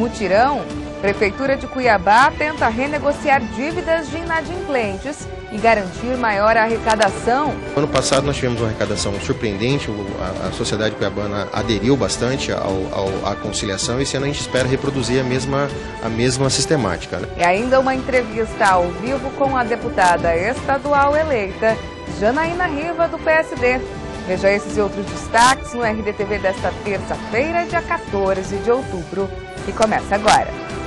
Mutirão, Prefeitura de Cuiabá tenta renegociar dívidas de inadimplentes e garantir maior arrecadação. Ano passado nós tivemos uma arrecadação surpreendente, a sociedade cuiabana aderiu bastante à conciliação e esse ano a gente espera reproduzir a mesma sistemática. E ainda uma entrevista ao vivo com a deputada estadual eleita, Janaína Riva, do PSD. Veja esses e outros destaques no RDTV desta terça-feira, dia 14 de outubro, que começa agora.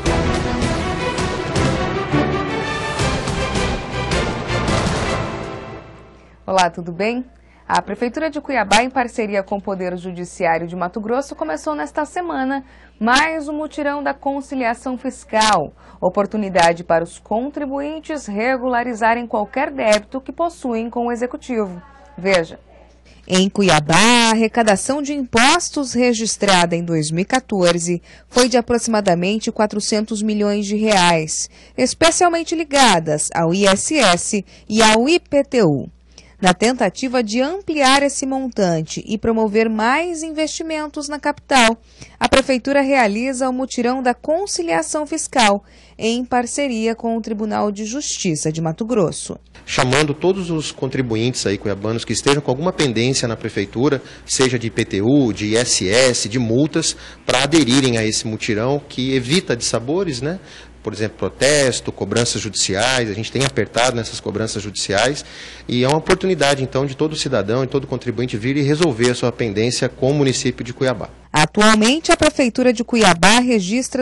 Olá, tudo bem? A Prefeitura de Cuiabá, em parceria com o Poder Judiciário de Mato Grosso, começou nesta semana mais um mutirão da conciliação fiscal, oportunidade para os contribuintes regularizarem qualquer débito que possuem com o Executivo. Veja. Em Cuiabá, a arrecadação de impostos registrada em 2014 foi de aproximadamente 400 milhões de reais, especialmente ligadas ao ISS e ao IPTU. Na tentativa de ampliar esse montante e promover mais investimentos na capital, a Prefeitura realiza o mutirão da conciliação fiscal em parceria com o Tribunal de Justiça de Mato Grosso. Chamando todos os contribuintes aí cuiabanos que estejam com alguma pendência na Prefeitura, seja de IPTU, de ISS, de multas, para aderirem a esse mutirão que evita dissabores, né? Por exemplo, protesto, cobranças judiciais, a gente tem apertado nessas cobranças judiciais e é uma oportunidade, então, de todo cidadão e todo contribuinte vir e resolver a sua pendência com o município de Cuiabá. Atualmente, a Prefeitura de Cuiabá registra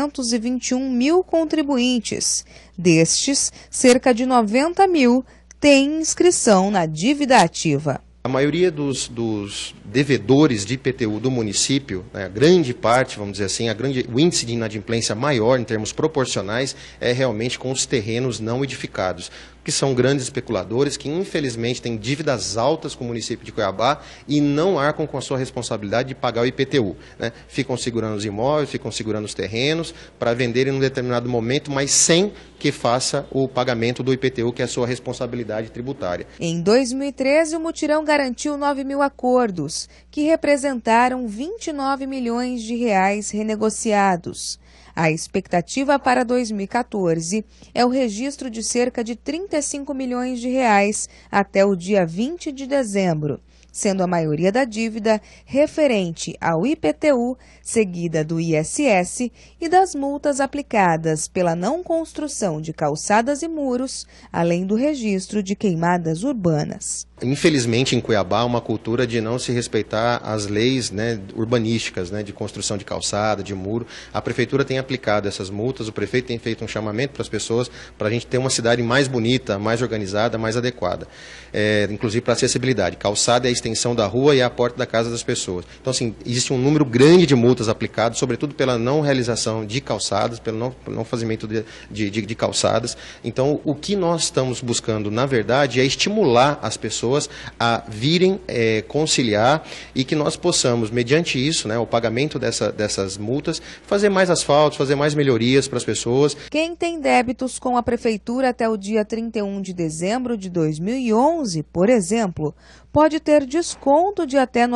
221 mil contribuintes. Destes, cerca de 90 mil têm inscrição na dívida ativa. A maioria dos devedores de IPTU do município, né, a grande parte, vamos dizer assim, o índice de inadimplência maior em termos proporcionais é realmente com os terrenos não edificados, que são grandes especuladores que infelizmente têm dívidas altas com o município de Cuiabá e não arcam com a sua responsabilidade de pagar o IPTU. Né? Ficam segurando os imóveis, ficam segurando os terrenos para venderem em um determinado momento, mas sem que faça o pagamento do IPTU, que é a sua responsabilidade tributária. Em 2013, o mutirão garantiu 9 mil acordos, que representaram 29 milhões de reais renegociados. A expectativa para 2014 é o registro de cerca de 35 milhões de reais até o dia 20 de dezembro, sendo a maioria da dívida referente ao IPTU, seguida do ISS e das multas aplicadas pela não construção de calçadas e muros, além do registro de queimadas urbanas. Infelizmente, em Cuiabá, há uma cultura de não se respeitar as leis, né, urbanísticas, né, de construção de calçada, de muro. A Prefeitura tem aplicado essas multas, o prefeito tem feito um chamamento para as pessoas para a gente ter uma cidade mais bonita, mais organizada, mais adequada. Inclusive para acessibilidade. Calçada é a extensão da rua e é a porta da casa das pessoas. Então, assim, existe um número grande de multas aplicadas, sobretudo pela não realização de calçadas, pelo não fazimento de calçadas. Então, o que nós estamos buscando, na verdade, é estimular as pessoas a virem conciliar e que nós possamos, mediante isso, né, o pagamento dessas multas, fazer mais asfaltos, fazer mais melhorias para as pessoas. Quem tem débitos com a Prefeitura até o dia 31 de dezembro de 2011, por exemplo, pode ter desconto de até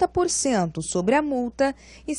90% sobre a multa e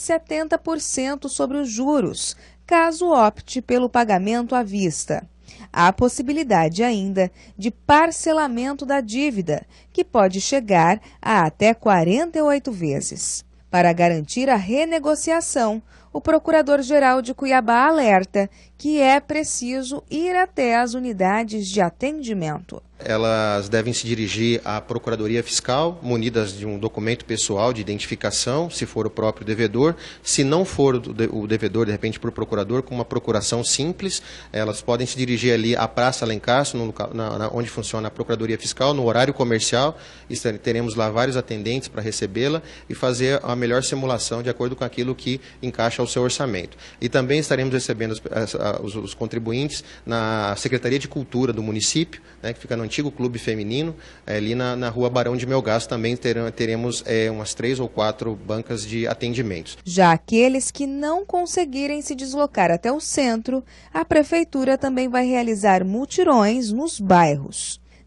70% sobre os juros, caso opte pelo pagamento à vista. Há a possibilidade ainda de parcelamento da dívida, que pode chegar a até 48 vezes. Para garantir a renegociação, o Procurador-Geral de Cuiabá alerta que é preciso ir até as unidades de atendimento. Elas devem se dirigir à Procuradoria Fiscal, munidas de um documento pessoal de identificação, se for o próprio devedor. Se não for o devedor, de repente, para o procurador, com uma procuração simples, elas podem se dirigir ali à Praça Alencastro, onde funciona a Procuradoria Fiscal, no horário comercial. Teremos lá vários atendentes para recebê-la e fazer a melhor simulação de acordo com aquilo que encaixa ao seu orçamento. E também estaremos recebendo os contribuintes na Secretaria de Cultura do município, né, que fica no antigo clube feminino, ali na rua Barão de Melgaço. Também teremos umas 3 ou 4 bancas de atendimentos. Já aqueles que não conseguirem se deslocar até o centro, a Prefeitura também vai realizar mutirões nos bairros.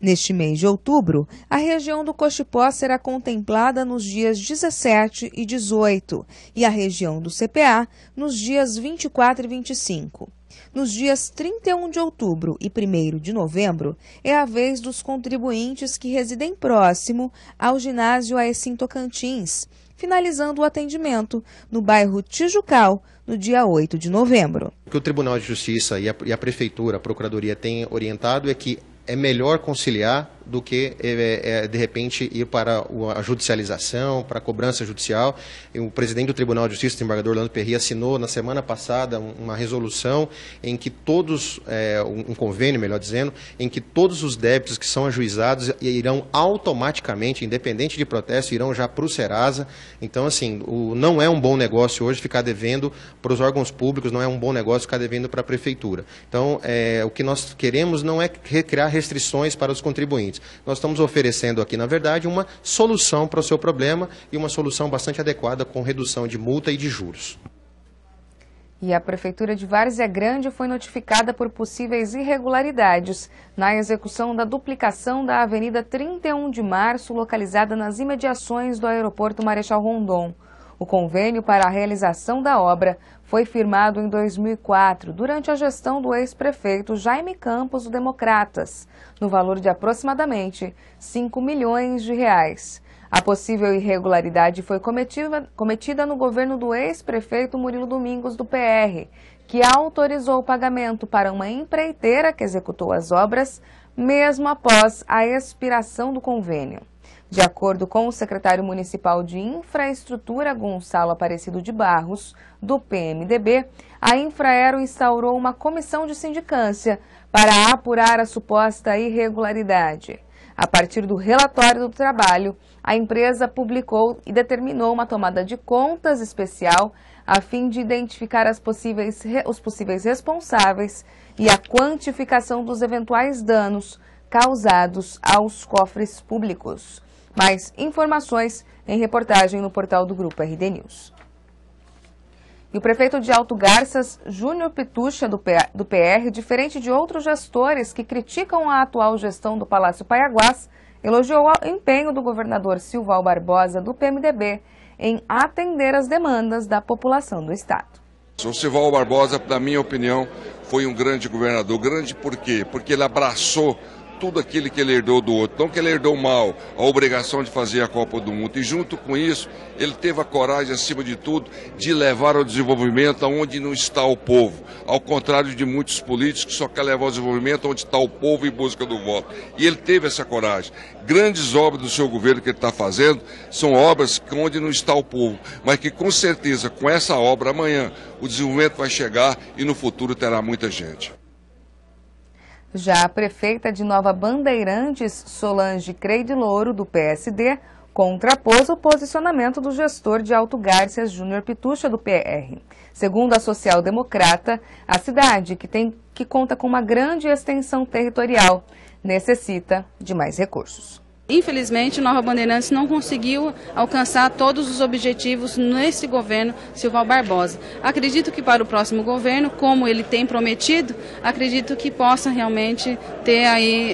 Neste mês de outubro, a região do Cochipó será contemplada nos dias 17 e 18 e a região do CPA nos dias 24 e 25. Nos dias 31 de outubro e 1º de novembro, é a vez dos contribuintes que residem próximo ao ginásio Aecim Tocantins, finalizando o atendimento no bairro Tijucal, no dia 8 de novembro. O que o Tribunal de Justiça e a Prefeitura, a Procuradoria, têm orientado é que é melhor conciliar do que, de repente, ir para a judicialização, para a cobrança judicial. O presidente do Tribunal de Justiça, o desembargador Orlando Perri, assinou na semana passada uma resolução em que todos, um convênio, melhor dizendo, em que todos os débitos que são ajuizados irão automaticamente, independente de protesto, irão já para o Serasa. Então, assim, não é um bom negócio hoje ficar devendo para os órgãos públicos, não é um bom negócio ficar devendo para a Prefeitura. Então, o que nós queremos não é criar restrições para os contribuintes. Nós estamos oferecendo aqui, na verdade, uma solução para o seu problema e uma solução bastante adequada com redução de multa e de juros. E a Prefeitura de Várzea Grande foi notificada por possíveis irregularidades na execução da duplicação da Avenida 31 de Março, localizada nas imediações do Aeroporto Marechal Rondon. O convênio para a realização da obra foi firmado em 2004, durante a gestão do ex-prefeito Jaime Campos, do Democratas, no valor de aproximadamente R$ 5 milhões. A possível irregularidade foi cometida no governo do ex-prefeito Murilo Domingos, do PR, que autorizou o pagamento para uma empreiteira que executou as obras, mesmo após a expiração do convênio. De acordo com o secretário municipal de Infraestrutura, Gonçalo Aparecido de Barros, do PMDB, a Infraero instaurou uma comissão de sindicância para apurar a suposta irregularidade. A partir do relatório do trabalho, a empresa publicou e determinou uma tomada de contas especial a fim de identificar os possíveis responsáveis e a quantificação dos eventuais danos causados aos cofres públicos. Mais informações em reportagem no portal do Grupo RD News. E o prefeito de Alto Garças, Júnior Pitucha, do PR, diferente de outros gestores que criticam a atual gestão do Palácio Paiaguás, elogiou o empenho do governador Silval Barbosa, do PMDB, em atender as demandas da população do estado. O Silval Barbosa, na minha opinião, foi um grande governador. Grande por quê? Porque ele abraçou tudo aquilo que ele herdou do outro, não que ele herdou mal, a obrigação de fazer a Copa do Mundo. E junto com isso, ele teve a coragem, acima de tudo, de levar ao desenvolvimento aonde não está o povo. Ao contrário de muitos políticos que só querem levar ao desenvolvimento onde está o povo em busca do voto. E ele teve essa coragem. Grandes obras do seu governo que ele está fazendo são obras onde não está o povo, mas que com certeza com essa obra amanhã o desenvolvimento vai chegar e no futuro terá muita gente. Já a prefeita de Nova Bandeirantes, Solange Creide Louro, do PSD, contrapôs o posicionamento do gestor de Alto Garças, Júnior Pitucha, do PR. Segundo a social-democrata, a cidade, que conta com uma grande extensão territorial, necessita de mais recursos. Infelizmente, Nova Bandeirantes não conseguiu alcançar todos os objetivos nesse governo Silval Barbosa. Acredito que para o próximo governo, como ele tem prometido, acredito que possa realmente ter aí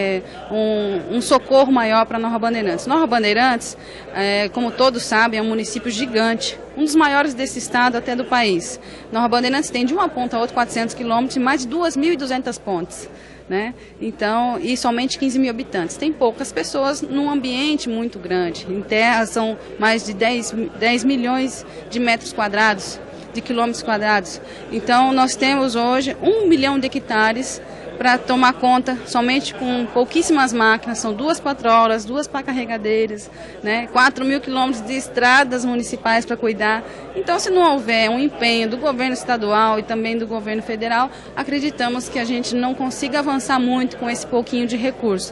um socorro maior para Nova Bandeirantes. Nova Bandeirantes, como todos sabem, é um município gigante, um dos maiores desse estado até do país. Nova Bandeirantes tem de uma ponta a outra 400 quilômetros e mais de 2.200 pontes. Né? Então, e somente 15 mil habitantes. Tem poucas pessoas num ambiente muito grande. Em terra são mais de 10 milhões de metros quadrados, de quilômetros quadrados. Então, nós temos hoje 1 milhão de hectares para tomar conta somente com pouquíssimas máquinas, são 2 patrolas, 2 pá-carregadeiras, né? 4 mil quilômetros de estradas municipais para cuidar. Então, se não houver um empenho do governo estadual e também do governo federal, acreditamos que a gente não consiga avançar muito com esse pouquinho de recurso.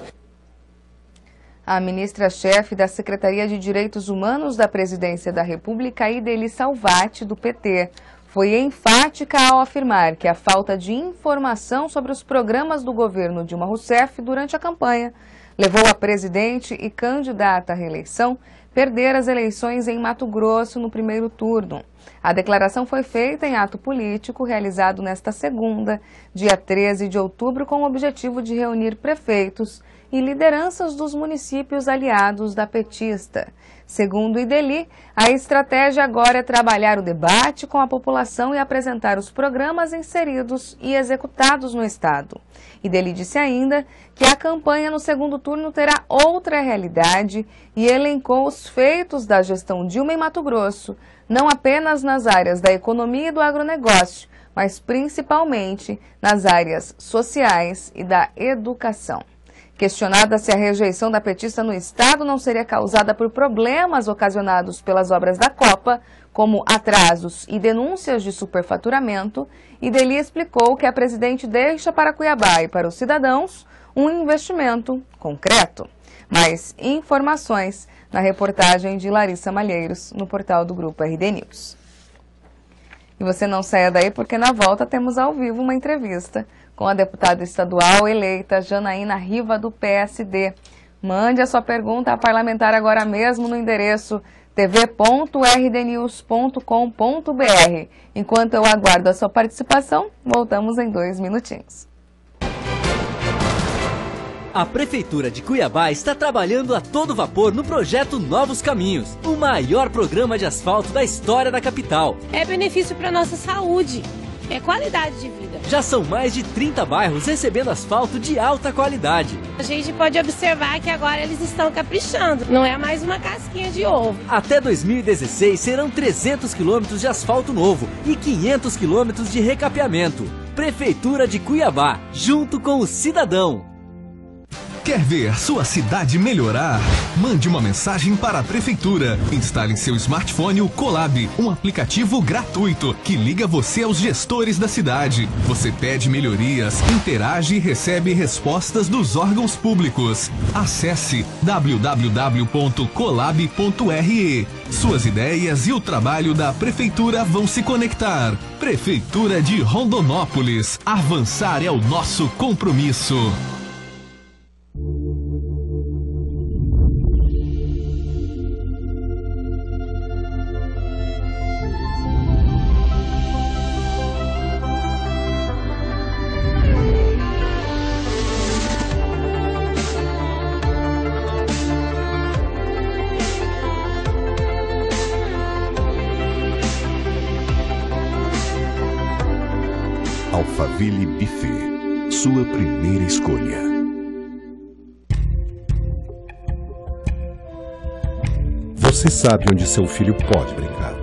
A ministra-chefe da Secretaria de Direitos Humanos da Presidência da República, Ideli Salvati, do PT, foi enfática ao afirmar que a falta de informação sobre os programas do governo Dilma Rousseff durante a campanha levou a presidente e candidata à reeleição perder as eleições em Mato Grosso no primeiro turno. A declaração foi feita em ato político realizado nesta segunda, dia 13 de outubro, com o objetivo de reunir prefeitos e lideranças dos municípios aliados da petista. Segundo Ideli, a estratégia agora é trabalhar o debate com a população e apresentar os programas inseridos e executados no Estado. Ideli disse ainda que a campanha no segundo turno terá outra realidade e elencou os feitos da gestão Dilma em Mato Grosso, não apenas nas áreas da economia e do agronegócio, mas principalmente nas áreas sociais e da educação. Questionada se a rejeição da petista no Estado não seria causada por problemas ocasionados pelas obras da Copa, como atrasos e denúncias de superfaturamento, Ideli explicou que a presidente deixa para Cuiabá e para os cidadãos um investimento concreto. Mais informações na reportagem de Larissa Malheiros, no portal do Grupo RD News. E você não saia daí porque na volta temos ao vivo uma entrevista com a deputada estadual eleita Janaína Riva, do PSD. Mande a sua pergunta à parlamentar agora mesmo no endereço tv.rdnews.com.br. Enquanto eu aguardo a sua participação, voltamos em 2 minutinhos. A Prefeitura de Cuiabá está trabalhando a todo vapor no projeto Novos Caminhos, o maior programa de asfalto da história da capital. É benefício para a nossa saúde, é qualidade de vida. Já são mais de 30 bairros recebendo asfalto de alta qualidade. A gente pode observar que agora eles estão caprichando, não é mais uma casquinha de ovo. Até 2016 serão 300 quilômetros de asfalto novo e 500 quilômetros de recapeamento. Prefeitura de Cuiabá, junto com o cidadão. Quer ver sua cidade melhorar? Mande uma mensagem para a Prefeitura. Instale em seu smartphone o Colab, um aplicativo gratuito que liga você aos gestores da cidade. Você pede melhorias, interage e recebe respostas dos órgãos públicos. Acesse www.colab.re. Suas ideias e o trabalho da Prefeitura vão se conectar. Prefeitura de Rondonópolis. Avançar é o nosso compromisso. Alphaville Buffet, sua primeira escolha. Você sabe onde seu filho pode brincar.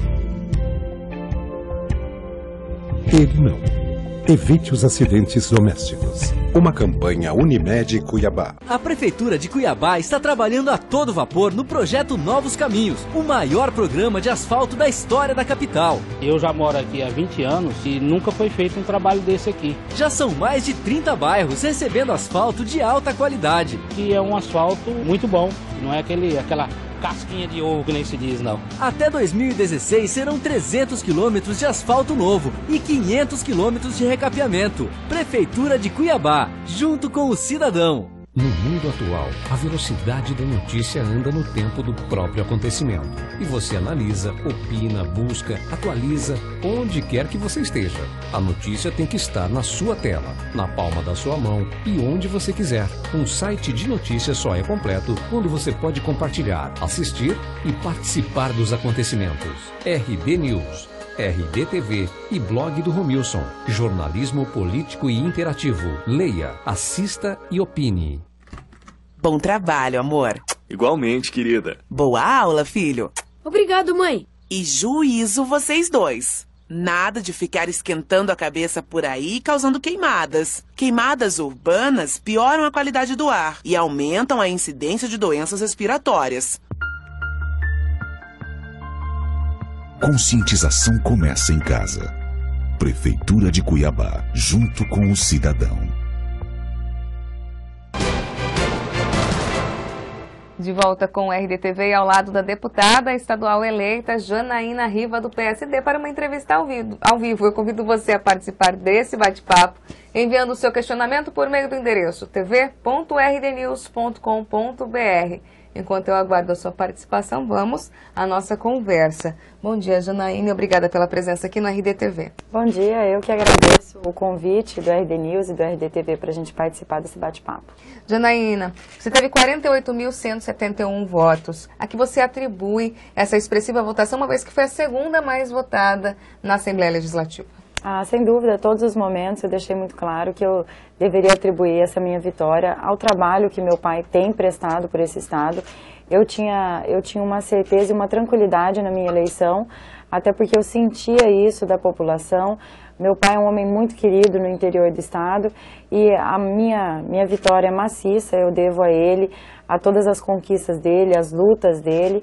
Ele não. Evite os acidentes domésticos. Uma campanha Unimed Cuiabá. A Prefeitura de Cuiabá está trabalhando a todo vapor no projeto Novos Caminhos, o maior programa de asfalto da história da capital. Eu já moro aqui há 20 anos e nunca foi feito um trabalho desse aqui. Já são mais de 30 bairros recebendo asfalto de alta qualidade. E é um asfalto muito bom, não é aquela casquinha de ovo que nem se diz, não. Até 2016 serão 300 quilômetros de asfalto novo e 500 quilômetros de recapeamento. Prefeitura de Cuiabá, junto com o cidadão. No mundo atual, a velocidade da notícia anda no tempo do próprio acontecimento. E você analisa, opina, busca, atualiza, onde quer que você esteja. A notícia tem que estar na sua tela, na palma da sua mão e onde você quiser. Um site de notícias só é completo quando você pode compartilhar, assistir e participar dos acontecimentos. RD News, RD TV e blog do Romilson. Jornalismo político e interativo. Leia, assista e opine. Bom trabalho, amor. Igualmente, querida. Boa aula, filho. Obrigado, mãe. E juízo vocês dois. Nada de ficar esquentando a cabeça por aí causando queimadas. Queimadas urbanas pioram a qualidade do ar e aumentam a incidência de doenças respiratórias. Conscientização começa em casa. Prefeitura de Cuiabá, junto com o cidadão. De volta com o RDTV ao lado da deputada estadual eleita Janaína Riva, do PSD, para uma entrevista ao vivo. Eu convido você a participar desse bate-papo enviando o seu questionamento por meio do endereço tv.rdnews.com.br. Enquanto eu aguardo a sua participação, vamos à nossa conversa. Bom dia, Janaína. Obrigada pela presença aqui no RDTV. Bom dia, eu que agradeço o convite do RD News e do RDTV para a gente participar desse bate-papo. Janaína, você teve 48.171 votos. A que você atribui essa expressiva votação, uma vez que foi a segunda mais votada na Assembleia Legislativa? Sem dúvida, todos os momentos eu deixei muito claro que eu deveria atribuir essa minha vitória ao trabalho que meu pai tem prestado por esse estado. Eu tinha uma certeza e uma tranquilidade na minha eleição, até porque eu sentia isso da população. Meu pai é um homem muito querido no interior do estado e a minha vitória é maciça, eu devo a ele, a todas as conquistas dele, as lutas dele.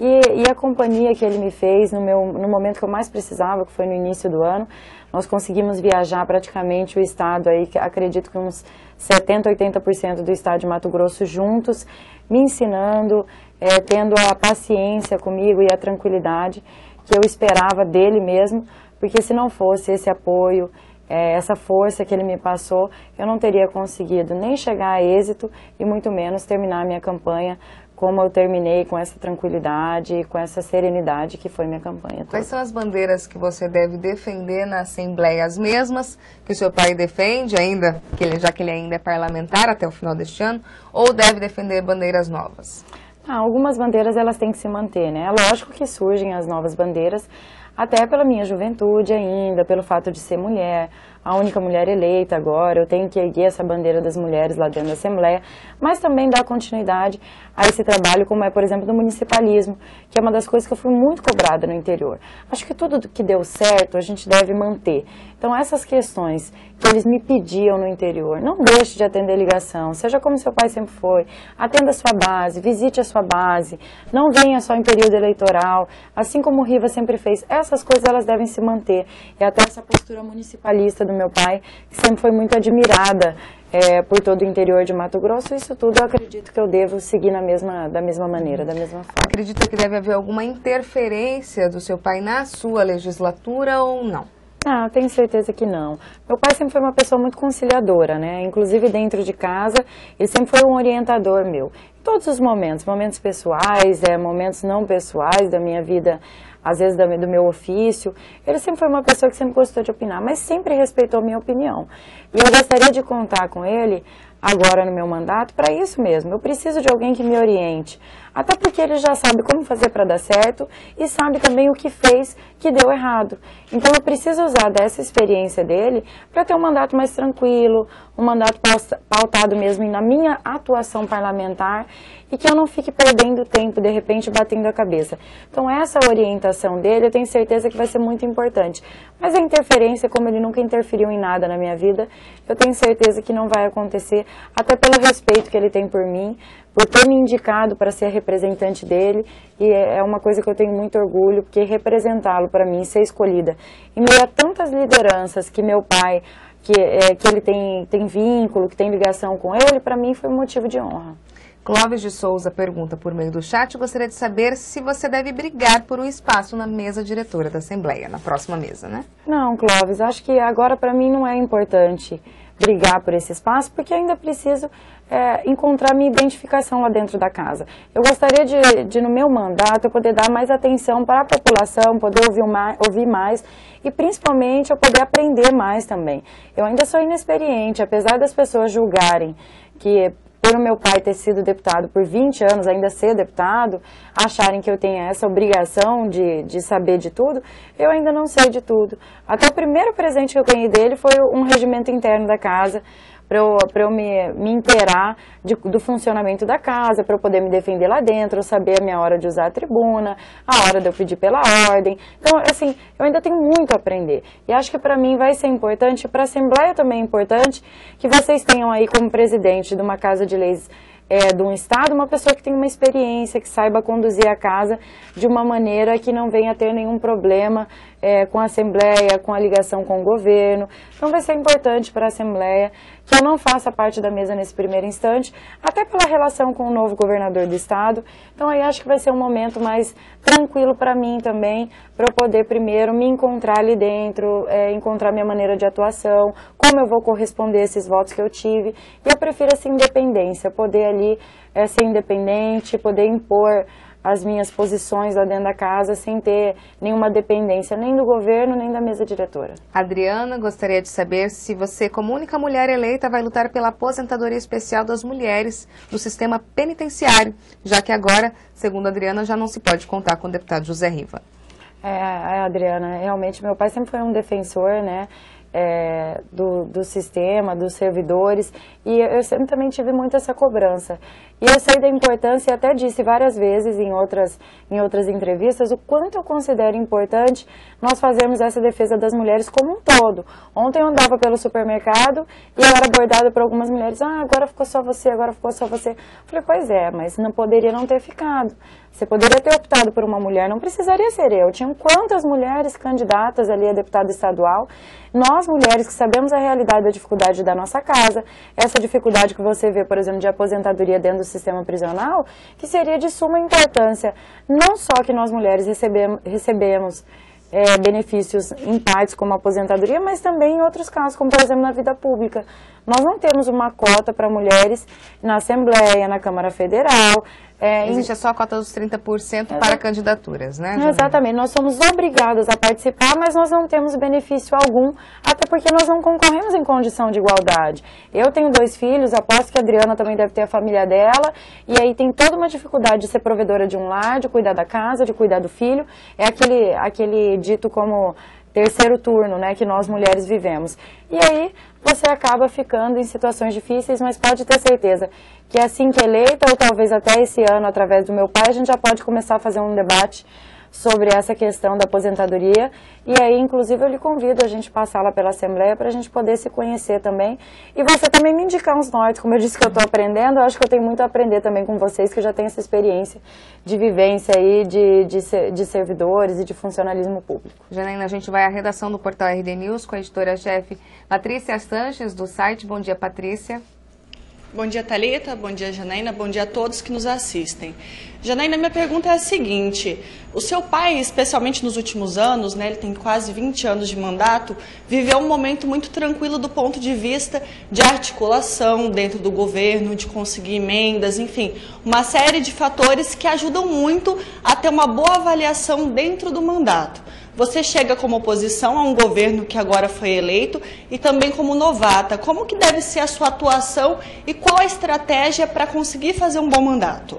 E a companhia que ele me fez no momento que eu mais precisava, que foi no início do ano, nós conseguimos viajar praticamente o estado, aí, acredito que uns 70%, 80% do estado de Mato Grosso juntos, me ensinando, tendo a paciência comigo e a tranquilidade que eu esperava dele mesmo, porque se não fosse esse apoio, essa força que ele me passou, eu não teria conseguido nem chegar a êxito e muito menos terminar a minha campanha como eu terminei, com essa tranquilidade e com essa serenidade que foi minha campanha toda. Quais são as bandeiras que você deve defender na Assembleia? As mesmas que o seu pai defende, já que ele ainda é parlamentar até o final deste ano, ou deve defender bandeiras novas? Algumas bandeiras elas têm que se manter, né? É lógico que surgem as novas bandeiras, até pela minha juventude ainda, pelo fato de ser mulher, a única mulher eleita agora, eu tenho que erguer essa bandeira das mulheres lá dentro da Assembleia, mas também dar continuidade a esse trabalho, como é, por exemplo, do municipalismo, que é uma das coisas que eu fui muito cobrada no interior. Acho que tudo que deu certo a gente deve manter. Então, essas questões que eles me pediam no interior, não deixe de atender ligação, seja como seu pai sempre foi, atenda a sua base, visite a sua base, não venha só em período eleitoral, assim como o Riva sempre fez. Essas coisas elas devem se manter. E até essa postura municipalista do meu pai, que sempre foi muito admirada por todo o interior de Mato Grosso, isso tudo eu acredito que eu devo seguir da mesma maneira, da mesma forma. Acredita que deve haver alguma interferência do seu pai na sua legislatura ou não? Não, tenho certeza que não. Meu pai sempre foi uma pessoa muito conciliadora, né? Inclusive dentro de casa, ele sempre foi um orientador meu. Em todos os momentos pessoais, momentos não pessoais da minha vida, às vezes do meu ofício. Ele sempre foi uma pessoa que sempre gostou de opinar, mas sempre respeitou a minha opinião. E eu gostaria de contar com ele agora no meu mandato para isso mesmo. Eu preciso de alguém que me oriente. Até porque ele já sabe como fazer para dar certo e sabe também o que fez que deu errado. Então eu preciso usar dessa experiência dele para ter um mandato mais tranquilo, um mandato pautado mesmo na minha atuação parlamentar e que eu não fique perdendo tempo, de repente, batendo a cabeça. Então essa orientação dele eu tenho certeza que vai ser muito importante. Mas a interferência, como ele nunca interferiu em nada na minha vida, eu tenho certeza que não vai acontecer, até pelo respeito que ele tem por mim, por ter me indicado para ser representante dele, e é uma coisa que eu tenho muito orgulho, porque representá-lo para mim, ser escolhida, em meio a tantas lideranças que meu pai, que ele tem vínculo, que tem ligação com ele, para mim foi um motivo de honra. Clóvis de Souza pergunta por meio do chat, gostaria de saber se você deve brigar por um espaço na mesa diretora da Assembleia, na próxima mesa, né? Não, Clóvis, acho que agora para mim não é importante brigar por esse espaço, porque eu ainda preciso encontrar minha identificação lá dentro da casa. Eu gostaria de no meu mandato, eu poder dar mais atenção para a população, poder ouvir mais e principalmente eu poder aprender mais também. Eu ainda sou inexperiente, apesar das pessoas julgarem que por o meu pai ter sido deputado por 20 anos, ainda ser deputado, acharem que eu tenho essa obrigação de saber de tudo, eu ainda não sei de tudo. Até o primeiro presente que eu ganhei dele foi um regimento interno da casa, para eu me inteirar do funcionamento da casa, para eu poder me defender lá dentro, eu saber a minha hora de usar a tribuna, a hora de eu pedir pela ordem. Então, assim, eu ainda tenho muito a aprender. E acho que para mim vai ser importante, para a Assembleia também é importante, que vocês tenham aí como presidente de uma Casa de Leis de um estado, uma pessoa que tem uma experiência, que saiba conduzir a casa de uma maneira que não venha ter nenhum problema com a Assembleia, com a ligação com o governo. Então vai ser importante para a Assembleia que eu não faça parte da mesa nesse primeiro instante, até pela relação com o novo governador do estado. Então aí acho que vai ser um momento mais tranquilo para mim também, para eu poder primeiro me encontrar ali dentro, encontrar minha maneira de atuação, como eu vou corresponder a esses votos que eu tive. E eu prefiro essa independência, poder ali ser independente, poder impor as minhas posições lá dentro da casa sem ter nenhuma dependência nem do governo, nem da mesa diretora. Adriana, gostaria de saber se você, como única mulher eleita, vai lutar pela aposentadoria especial das mulheres no sistema penitenciário, já que agora, segundo a Adriana, já não se pode contar com o deputado José Riva. Adriana, realmente meu pai sempre foi um defensor, né? Do sistema, dos servidores, e eu sempre também tive muito essa cobrança. E eu sei da importância, e até disse várias vezes em outras entrevistas, o quanto eu considero importante nós fazermos essa defesa das mulheres como um todo. Ontem eu andava pelo supermercado e eu era abordada por algumas mulheres, agora ficou só você, agora ficou só você. Eu falei, pois é, mas não poderia não ter ficado. Você poderia ter optado por uma mulher, não precisaria ser eu. Tinham quantas mulheres candidatas ali a deputada estadual? Nós, mulheres, que sabemos a realidade da dificuldade da nossa casa, essa dificuldade que você vê, por exemplo, de aposentadoria dentro do sistema prisional, que seria de suma importância. Não só que nós, mulheres, recebemos benefícios em partes como a aposentadoria, mas também em outros casos, como, por exemplo, na vida pública. Nós não temos uma cota para mulheres na Assembleia, na Câmara Federal. Existe só a cota dos 30% para candidaturas, né, Janaína? Exatamente, nós somos obrigadas a participar, mas nós não temos benefício algum, até porque nós não concorremos em condição de igualdade. Eu tenho 2 filhos, aposto que a Adriana também deve ter a família dela, e aí tem toda uma dificuldade de ser provedora de um lar, de cuidar da casa, de cuidar do filho. É aquele dito como terceiro turno, né, que nós mulheres vivemos. E aí você acaba ficando em situações difíceis, mas pode ter certeza que assim que eleita, ou talvez até esse ano, através do meu pai, a gente já pode começar a fazer um debate sobre essa questão da aposentadoria. E aí, inclusive, eu lhe convido a gente passar lá pela Assembleia para a gente poder se conhecer também. E você também me indicar uns nortes, como eu disse que eu estou aprendendo, eu acho que eu tenho muito a aprender também com vocês, que já têm essa experiência de vivência aí, de servidores e de funcionalismo público. Janaína, a gente vai à redação do portal RD News com a editora-chefe Patrícia Sanches, do site. Bom dia, Patrícia. Bom dia, Thalita. Bom dia, Janaína. Bom dia a todos que nos assistem. Janaína, minha pergunta é a seguinte. O seu pai, especialmente nos últimos anos, né, ele tem quase 20 anos de mandato, viveu um momento muito tranquilo do ponto de vista de articulação dentro do governo, de conseguir emendas, enfim, uma série de fatores que ajudam muito a ter uma boa avaliação dentro do mandato. Você chega como oposição a um governo que agora foi eleito e também como novata. Como que deve ser a sua atuação e qual a estratégia para conseguir fazer um bom mandato?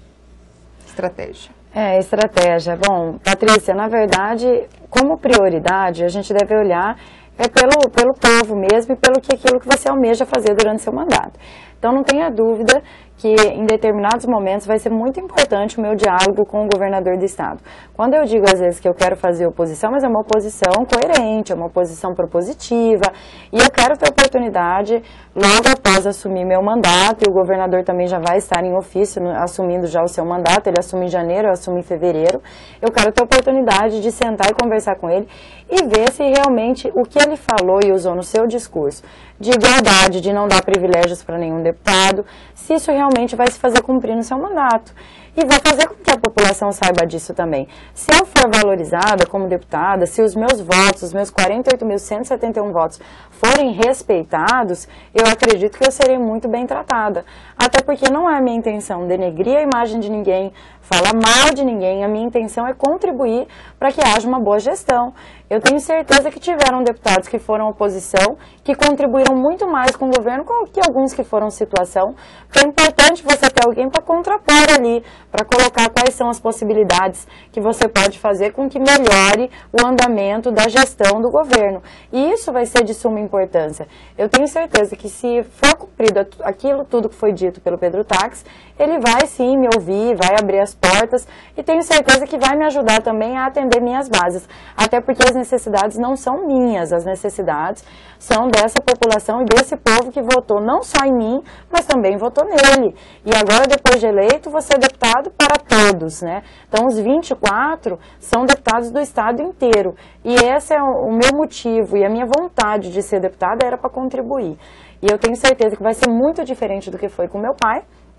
Estratégia. Bom, Patrícia, na verdade, como prioridade, a gente deve olhar pelo povo mesmo e pelo aquilo que você almeja fazer durante seu mandato. Então, não tenha dúvida que em determinados momentos vai ser muito importante o meu diálogo com o governador do estado. Quando eu digo às vezes que eu quero fazer oposição, mas é uma oposição coerente, é uma oposição propositiva, e eu quero ter oportunidade, logo após assumir meu mandato, e o governador também já vai estar em ofício, assumindo já o seu mandato, ele assume em janeiro, eu assumo em fevereiro, eu quero ter oportunidade de sentar e conversar com ele e ver se realmente o que ele falou e usou no seu discurso de igualdade, de não dar privilégios para nenhum deputado, se isso realmente vai se fazer cumprir no seu mandato. E vai fazer com que a população saiba disso também. Se eu for valorizada como deputada, se os meus votos, os meus 48.171 votos forem respeitados, eu acredito que eu serei muito bem tratada. Até porque não é a minha intenção denegrir a imagem de ninguém, falar mal de ninguém, a minha intenção é contribuir para que haja uma boa gestão. Eu tenho certeza que tiveram deputados que foram oposição, que contribuíram muito mais com o governo que alguns que foram situação, porque é importante você ter alguém para contrapor ali, para colocar quais são as possibilidades que você pode fazer com que melhore o andamento da gestão do governo. E isso vai ser de suma importância. Eu tenho certeza que se for cumprido aquilo tudo que foi dito pelo Pedro Taques, ele vai sim me ouvir, vai abrir as portas e tenho certeza que vai me ajudar também a atender minhas bases. Até porque as as necessidades não são minhas, as necessidades são dessa população e desse povo que votou não só em mim, mas também votou nele. E agora, depois de eleito, você é deputado para todos, né? Então, os 24 são deputados do estado inteiro. E esse é o meu motivo e a minha vontade de ser deputada era para contribuir. E eu tenho certeza que vai ser muito diferente do que foi com meu pai,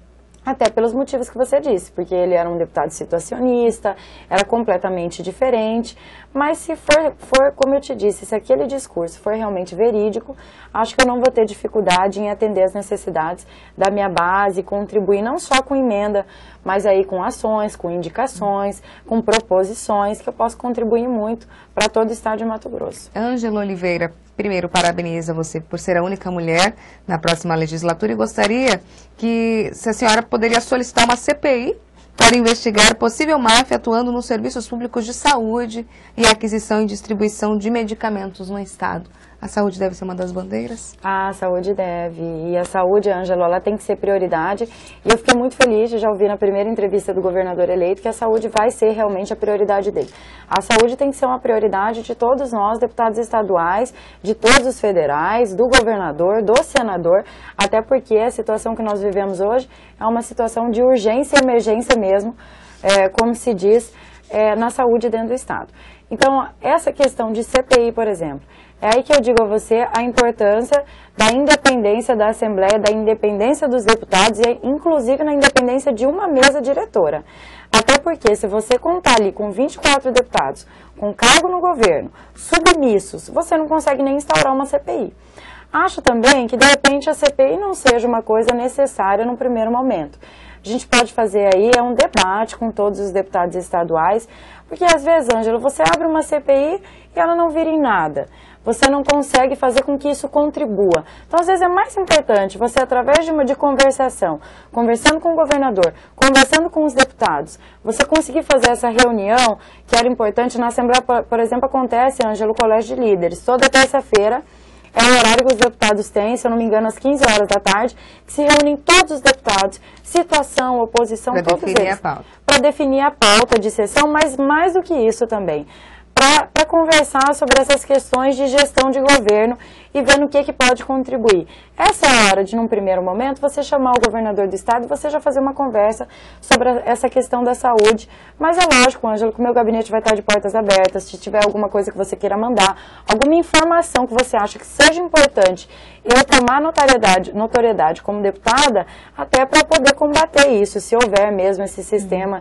até pelos motivos que você disse, porque ele era um deputado situacionista, era completamente diferente, mas se for, como eu te disse, se aquele discurso for realmente verídico, acho que eu não vou ter dificuldade em atender as necessidades da minha base, contribuir não só com emenda, mas aí com ações, com indicações, com proposições, que eu posso contribuir muito para todo o estado de Mato Grosso. Ângela Oliveira, primeiro, parabenizo a você por ser a única mulher na próxima legislatura e gostaria que, se a senhora poderia solicitar uma CPI para investigar possível máfia atuando nos serviços públicos de saúde e aquisição e distribuição de medicamentos no estado. A saúde deve ser uma das bandeiras? A saúde deve. E a saúde, Ângela, ela tem que ser prioridade. E eu fiquei muito feliz, já ouvi na primeira entrevista do governador eleito, que a saúde vai ser realmente a prioridade dele. A saúde tem que ser uma prioridade de todos nós, deputados estaduais, de todos os federais, do governador, do senador, até porque a situação que nós vivemos hoje é uma situação de urgência e emergência mesmo, como se diz, na saúde dentro do estado. Então, essa questão de CPI, por exemplo, é aí que eu digo a você a importância da independência da Assembleia, da independência dos deputados e inclusive na independência de uma mesa diretora. Até porque se você contar ali com 24 deputados, com cargo no governo, submissos, você não consegue nem instaurar uma CPI. Acho também que de repente a CPI não seja uma coisa necessária no primeiro momento. A gente pode fazer aí um debate com todos os deputados estaduais, porque às vezes, Ângela, você abre uma CPI e ela não vira em nada. Você não consegue fazer com que isso contribua. Então, às vezes, é mais importante você, através de conversação, conversando com o governador, conversando com os deputados, você conseguir fazer essa reunião, que era importante na Assembleia, por exemplo, acontece, Ângela, o Colégio de Líderes, toda terça-feira, é o horário que os deputados têm, se eu não me engano, às 15 horas da tarde, que se reúnem todos os deputados, situação, oposição, todos eles, para definir a pauta de sessão, mas mais do que isso também, para conversar sobre essas questões de gestão de governo e ver no que pode contribuir. Essa é a hora de, num primeiro momento, você chamar o governador do estado e você já fazer uma conversa sobre essa questão da saúde. Mas é lógico, Ângela, que o meu gabinete vai estar de portas abertas, se tiver alguma coisa que você queira mandar, alguma informação que você acha que seja importante, eu tomar notoriedade como deputada, até para poder combater isso, se houver mesmo esse sistema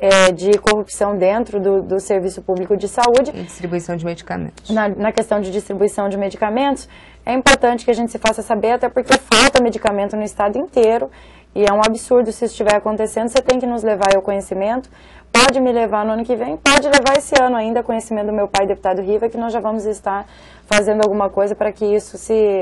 de corrupção dentro do Serviço Público de Saúde. E distribuição de medicamentos. Na questão de distribuição de medicamentos, é importante que a gente se faça saber, até porque falta medicamento no estado inteiro, e é um absurdo se isso estiver acontecendo, você tem que nos levar ao conhecimento, pode me levar no ano que vem, pode levar esse ano ainda, conhecimento do meu pai, deputado Riva, que nós já vamos estar fazendo alguma coisa para que isso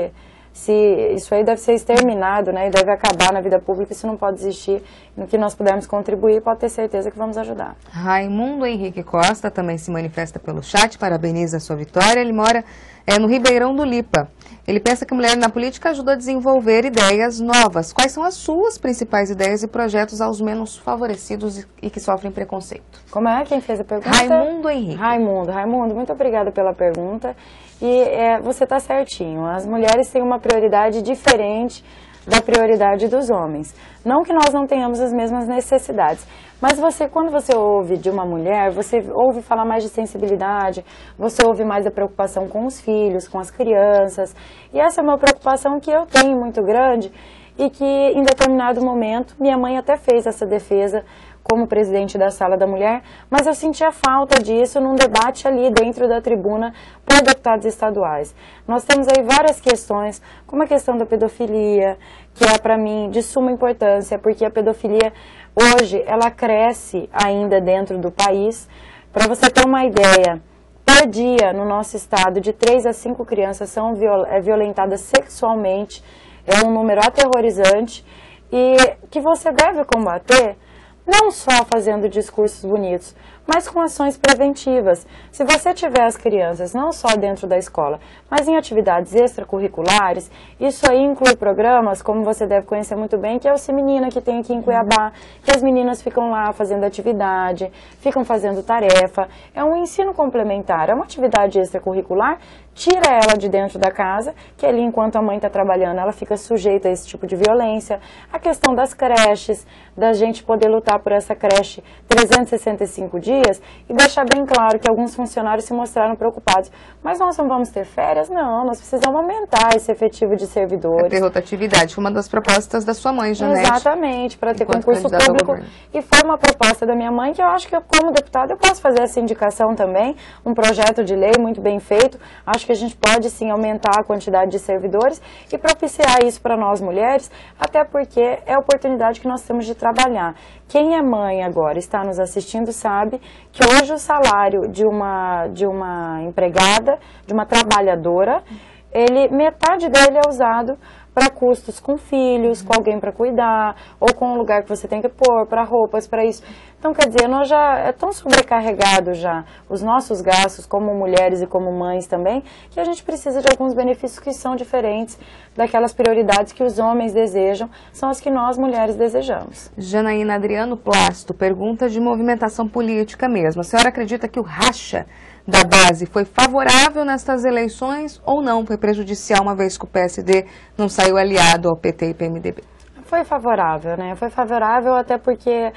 isso aí deve ser exterminado, né, e deve acabar na vida pública, isso não pode existir. No que nós pudermos contribuir, pode ter certeza que vamos ajudar. Raimundo Henrique Costa também se manifesta pelo chat, parabeniza a sua vitória. Ele mora no Ribeirão do Lipa. Ele pensa que a mulher na política ajuda a desenvolver ideias novas. Quais são as suas principais ideias e projetos aos menos favorecidos e que sofrem preconceito? Como é? Quem fez a pergunta? Raimundo Henrique. Raimundo, muito obrigada pela pergunta. E você está certinho, as mulheres têm uma prioridade diferente da prioridade dos homens. Não que nós não tenhamos as mesmas necessidades, mas quando você ouve de uma mulher, você ouve falar mais de sensibilidade, você ouve mais da preocupação com os filhos, com as crianças. E essa é uma preocupação que eu tenho muito grande e que em determinado momento, minha mãe até fez essa defesa como presidente da Sala da Mulher, mas eu sentia falta disso num debate ali dentro da tribuna para deputados estaduais. Nós temos aí várias questões, como a questão da pedofilia, que é para mim de suma importância, porque a pedofilia hoje ela cresce ainda dentro do país. Para você ter uma ideia, por dia no nosso estado de 3 a 5 crianças são violentadas sexualmente, é um número aterrorizante e que você deve combater não só fazendo discursos bonitos, mas com ações preventivas. Se você tiver as crianças não só dentro da escola, mas em atividades extracurriculares, isso aí inclui programas, como você deve conhecer muito bem, que é o Se Menina, que tem aqui em Cuiabá, que as meninas ficam lá fazendo atividade, ficam fazendo tarefa. É um ensino complementar, é uma atividade extracurricular, tira ela de dentro da casa, que ali enquanto a mãe está trabalhando, ela fica sujeita a esse tipo de violência. A questão das creches, da gente poder lutar por essa creche 365 dias e deixar bem claro que alguns funcionários se mostraram preocupados. Mas nós não vamos ter férias? Não, nós precisamos aumentar esse efetivo de servidores. Ter rotatividade, foi uma das propostas da sua mãe, Janete. Exatamente, para ter concurso público. E foi uma proposta da minha mãe que eu acho que, como deputada, eu posso fazer essa indicação também, um projeto de lei muito bem feito. Acho que a gente pode sim aumentar a quantidade de servidores e propiciar isso para nós mulheres, até porque é a oportunidade que nós temos de trabalhar. Quem é mãe agora, está nos assistindo, sabe que hoje o salário de uma empregada, de uma trabalhadora, metade dele é usado para custos com filhos, com alguém para cuidar, ou com um lugar que você tem que pôr, para roupas, para isso. Então, quer dizer, nós já é tão sobrecarregado já os nossos gastos como mulheres e como mães também, que a gente precisa de alguns benefícios que são diferentes daquelas prioridades que os homens desejam, são as que nós mulheres desejamos. Janaína Adriano Plasto pergunta de movimentação política mesmo. A senhora acredita que o racha da base foi favorável nestas eleições ou não? Foi prejudicial, uma vez que o PSD não saiu aliado ao PT e PMDB? Foi favorável, né? Foi favorável até porque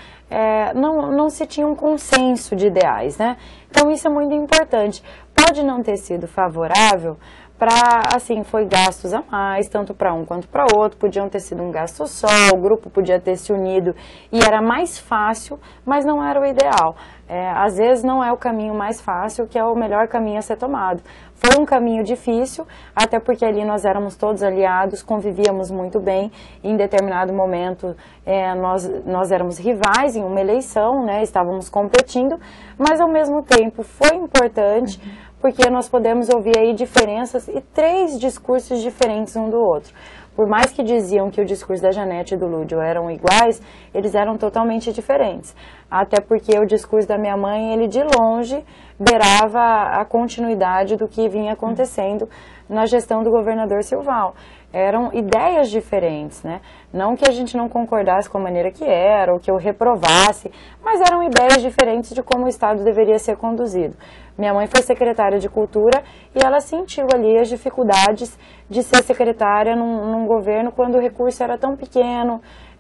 não se tinha um consenso de ideais, né? Então isso é muito importante. Pode não ter sido favorável assim, foi gastos a mais, tanto para um quanto para outro, podiam ter sido um gasto só, o grupo podia ter se unido e era mais fácil, mas não era o ideal. Às vezes não é o caminho mais fácil, que é o melhor caminho a ser tomado. Foi um caminho difícil, até porque ali nós éramos todos aliados, convivíamos muito bem, e em determinado momento nós éramos rivais em uma eleição, né, estávamos competindo, mas ao mesmo tempo foi importante, porque nós podemos ouvir aí diferenças e 3 discursos diferentes um do outro. Por mais que diziam que o discurso da Janete e do Lúdio eram iguais, eles eram totalmente diferentes. Até porque o discurso da minha mãe, ele de longe beirava a continuidade do que vinha acontecendo na gestão do governador Silval. Eram ideias diferentes, né? Não que a gente não concordasse com a maneira que era, ou que eu reprovasse, mas eram ideias diferentes de como o Estado deveria ser conduzido. Minha mãe foi secretária de Cultura e ela sentiu ali as dificuldades de ser secretária num governo quando o recurso era tão pequeno,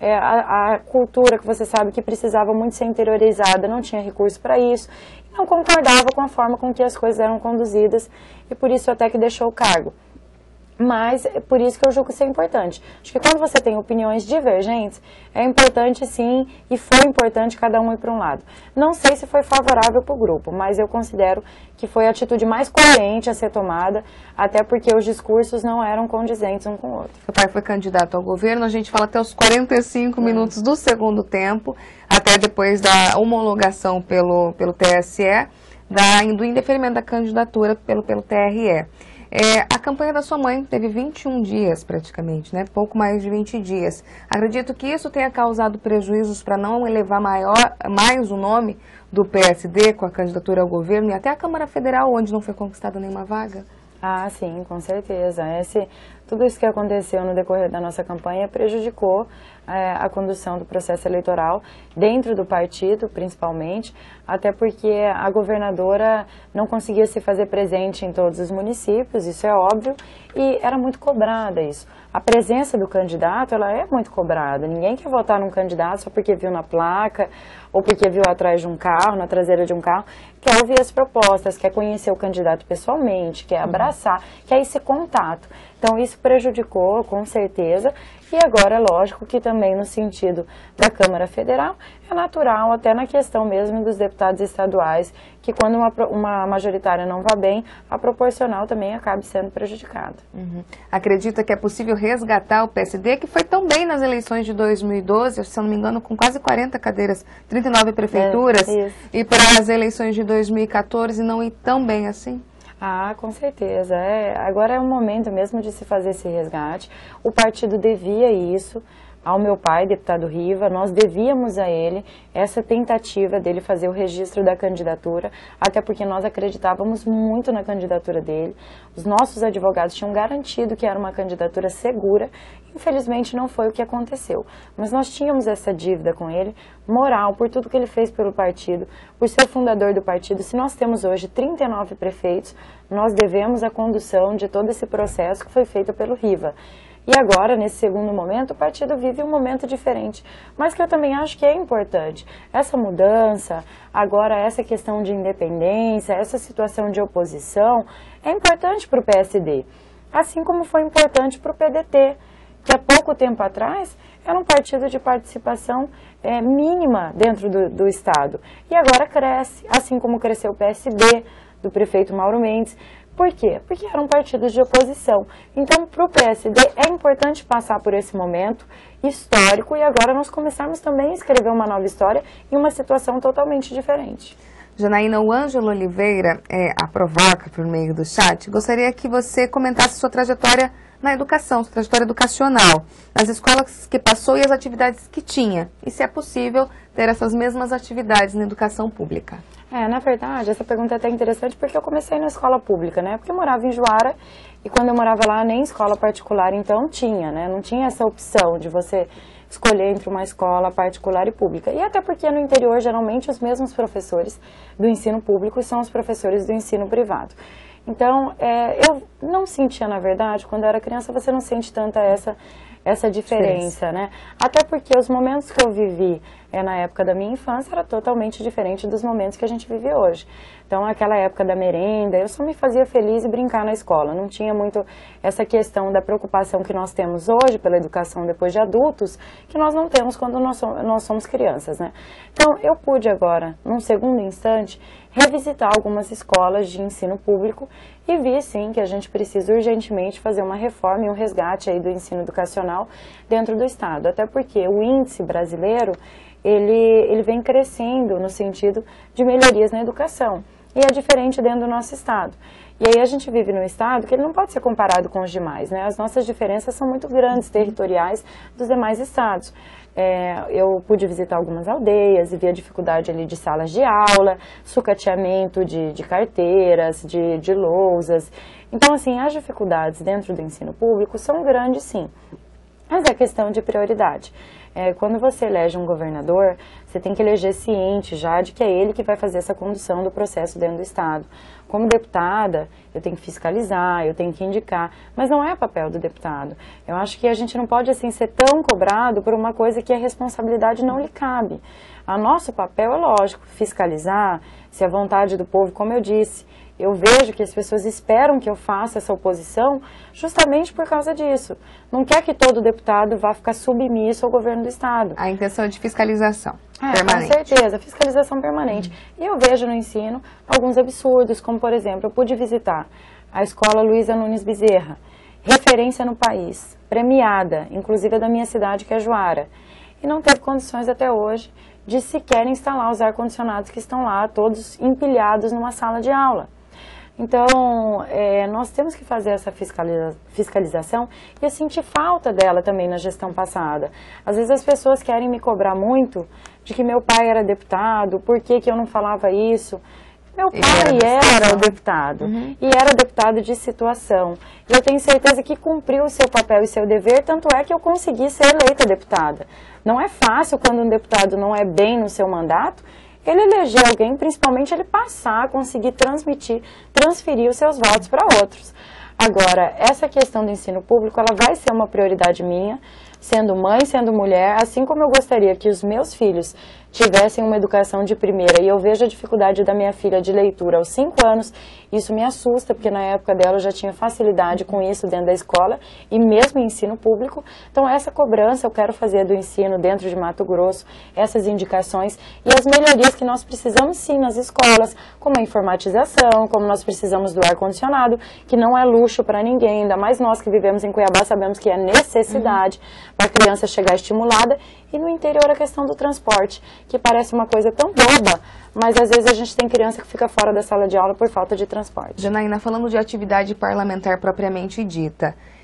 a cultura, que você sabe que precisava muito ser interiorizada, não tinha recurso para isso, e não concordava com a forma com que as coisas eram conduzidas e por isso até que deixou o cargo. Mas é por isso que eu julgo ser importante. Acho que quando você tem opiniões divergentes, é importante sim, e foi importante cada um ir para um lado. Não sei se foi favorável para o grupo, mas eu considero que foi a atitude mais coerente a ser tomada, até porque os discursos não eram condizentes um com o outro. Seu pai foi candidato ao governo, a gente fala até os 45 minutos do segundo tempo, até depois da homologação pelo TSE, do indeferimento da candidatura pelo TRE. A campanha da sua mãe teve 21 dias praticamente, né? Pouco mais de 20 dias. Acredito que isso tenha causado prejuízos para não elevar mais o nome do PSD com a candidatura ao governo e até a Câmara Federal, onde não foi conquistada nenhuma vaga. Ah, sim, com certeza. Tudo isso que aconteceu no decorrer da nossa campanha prejudicou a condução do processo eleitoral dentro do partido, principalmente, até porque a governadora não conseguia se fazer presente em todos os municípios, isso é óbvio, e era muito cobrada isso. A presença do candidato, ela é muito cobrada. Ninguém quer votar num candidato só porque viu na placa ou porque viu atrás de um carro, na traseira de um carro. Quer ouvir as propostas, quer conhecer o candidato pessoalmente, quer abraçar, quer esse contato. Então isso prejudicou, com certeza, e agora é lógico que também no sentido da Câmara Federal é natural, até na questão mesmo dos deputados estaduais, que quando uma majoritária não vá bem, a proporcional também acabe sendo prejudicada. Acredita que é possível resgatar o PSD, que foi tão bem nas eleições de 2012, se eu não me engano, com quase 40 cadeiras, 39 prefeituras, e para as eleições de 2014 não ir tão bem assim? Ah, com certeza. Agora é o momento mesmo de se fazer esse resgate. O partido devia isso, ao meu pai, deputado Riva, nós devíamos a ele essa tentativa dele fazer o registro da candidatura, até porque nós acreditávamos muito na candidatura dele. Os nossos advogados tinham garantido que era uma candidatura segura. Infelizmente não foi o que aconteceu, mas nós tínhamos essa dívida com ele, moral, por tudo que ele fez pelo partido, por ser fundador do partido. Se nós temos hoje 39 prefeitos, nós devemos a condução de todo esse processo que foi feito pelo Riva. E agora, nesse segundo momento, o partido vive um momento diferente, mas que eu também acho que é importante. Essa mudança, agora essa questão de independência, essa situação de oposição, é importante para o PSD, assim como foi importante para o PDT, que há pouco tempo atrás era um partido de participação mínima dentro do Estado. E agora cresce, assim como cresceu o PSB, do prefeito Mauro Mendes. Por quê? Porque eram partidos de oposição. Então, para o PSD é importante passar por esse momento histórico e agora nós começarmos também a escrever uma nova história em uma situação totalmente diferente. Janaína, o Ângelo Oliveira, a Provoca, por meio do chat, gostaria que você comentasse sua trajetória na educação, sua trajetória educacional, nas escolas que passou e as atividades que tinha, e se é possível ter essas mesmas atividades na educação pública. Na verdade, essa pergunta é até interessante porque eu comecei na escola pública, né? Porque eu morava em Juara e quando eu morava lá nem escola particular então tinha, né? Não tinha essa opção de você escolher entre uma escola particular e pública. E até porque no interior, geralmente, os mesmos professores do ensino público são os professores do ensino privado. Então, eu não sentia, na verdade, quando eu era criança, você não sente tanta essa diferença, né? Até porque os momentos que eu vivi na época da minha infância era totalmente diferente dos momentos que a gente vive hoje. Então, aquela época da merenda, eu só me fazia feliz e brincar na escola. Não tinha muito essa questão da preocupação que nós temos hoje pela educação depois de adultos, que nós não temos quando nós somos crianças, né? Então, eu pude agora, num segundo instante, revisitar algumas escolas de ensino público e vi, sim, que a gente precisa urgentemente fazer uma reforma e um resgate aí do ensino educacional dentro do Estado. Até porque o índice brasileiro, ele vem crescendo no sentido de melhorias na educação. E é diferente dentro do nosso Estado. E aí a gente vive num Estado que ele não pode ser comparado com os demais, né? As nossas diferenças são muito grandes, territoriais, dos demais estados. Eu pude visitar algumas aldeias e vi a dificuldade ali de salas de aula, sucateamento de carteiras, de lousas. Então, assim, as dificuldades dentro do ensino público são grandes, sim. Mas é questão de prioridade. Quando você elege um governador, você tem que eleger ciente já de que é ele que vai fazer essa condução do processo dentro do Estado. Como deputada, eu tenho que fiscalizar, eu tenho que indicar, mas não é papel do deputado. Eu acho que a gente não pode assim ser tão cobrado por uma coisa que a responsabilidade não lhe cabe. O nosso papel é lógico, fiscalizar, se é vontade do povo, como eu disse. Eu vejo que as pessoas esperam que eu faça essa oposição justamente por causa disso. Não quer que todo deputado vá ficar submisso ao governo do Estado. A intenção é de fiscalização permanente. Com certeza, fiscalização permanente. E eu vejo no ensino alguns absurdos, como por exemplo, eu pude visitar a escola Luísa Nunes Bezerra, referência no país, premiada, inclusive da minha cidade, que é Juara. E não teve condições até hoje de sequer instalar os ar-condicionados que estão lá, todos empilhados numa sala de aula. Então, nós temos que fazer essa fiscalização e eu senti falta dela também na gestão passada. Às vezes as pessoas querem me cobrar muito de que meu pai era deputado, por que eu não falava isso? Meu pai era o deputado, e era deputado de situação. E eu tenho certeza que cumpriu o seu papel e seu dever, tanto é que eu consegui ser eleita deputada. Não é fácil quando um deputado não é bem no seu mandato, ele eleger alguém, principalmente ele passar a conseguir transferir os seus votos para outros. Agora, essa questão do ensino público, ela vai ser uma prioridade minha, sendo mãe, sendo mulher, assim como eu gostaria que os meus filhos tivessem uma educação de primeira, e eu vejo a dificuldade da minha filha de leitura aos 5 anos, isso me assusta, porque na época dela eu já tinha facilidade com isso dentro da escola, e mesmo em ensino público. Então essa cobrança eu quero fazer do ensino dentro de Mato Grosso, essas indicações e as melhorias que nós precisamos sim nas escolas, como a informatização, como nós precisamos do ar-condicionado, que não é luxo para ninguém, ainda mais nós que vivemos em Cuiabá sabemos que é necessidade para a criança chegar estimulada, e no interior a questão do transporte, que parece uma coisa tão boba, mas às vezes a gente tem criança que fica fora da sala de aula por falta de transporte. Janaína, falando de atividade parlamentar propriamente dita,